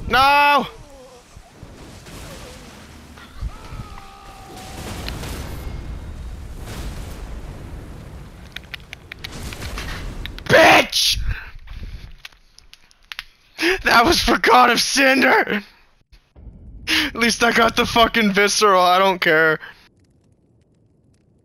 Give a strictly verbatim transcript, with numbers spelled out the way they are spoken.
No! Bitch! That was for God of Cinder! At least I got the fucking visceral, I don't care.